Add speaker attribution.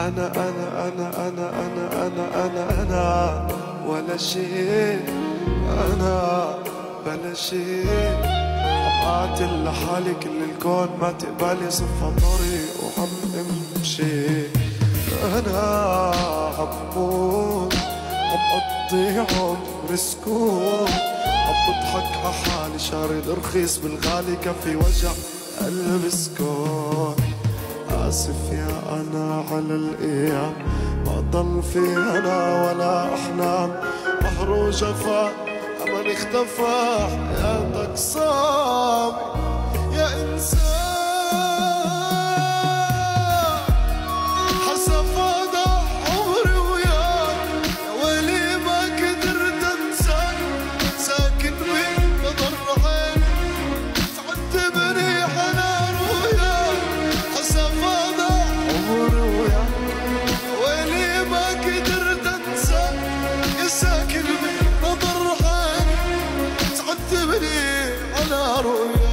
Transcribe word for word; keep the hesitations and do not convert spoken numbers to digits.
Speaker 1: أنا أنا أنا أنا أنا أنا أنا أنا ولا شيء، أنا بلا شيء. عم قاتل لحالي كل الكون ما تقبلي صفى طريق وعم امشي. أنا عم موت عم قضي عمري سكون، عم بضحك عحالي شاري الرخيص بالغالي كفي وجع قلبي سكون. آسف يا أنا على الأيام ما ضل في أنا ولا أحلام، قهر وجفا أمل اختفى حياتك صامي يا إنسان. حسب هذا عمري وياك يا ويلي ما قدرت أنساك، ساكن بنظر عيني تعذبني حنان وياك. حسب هذا عمري وياك يا ويلي ما قدرت أنساك، يا ساكن بنظر عيني تعذبني على رؤياك.